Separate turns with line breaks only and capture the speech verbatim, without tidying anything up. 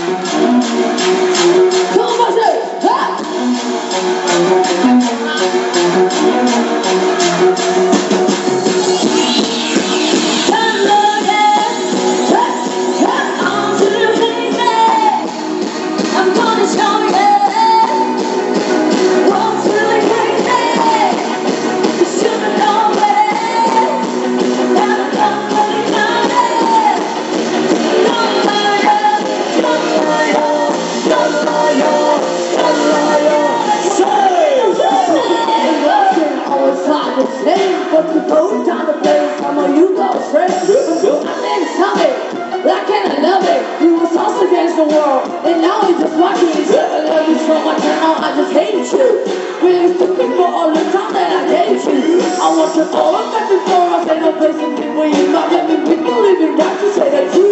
Come on, say, ha! I'm gonna show you what's really crazy. You should've known better. Now I'm coming down it. Don't lie, don't lie, don't lie, don't lie. Say, always like the same, but you go down the place. I'm a you go straight. My name's Tommy. I can't love it. We was tossed against the world, and now we just watching each other. Love you so much, and now I just hate you. We used to people all the time that I hate you. I want you all up at the door. I say no place in people you not let me people living right to say that you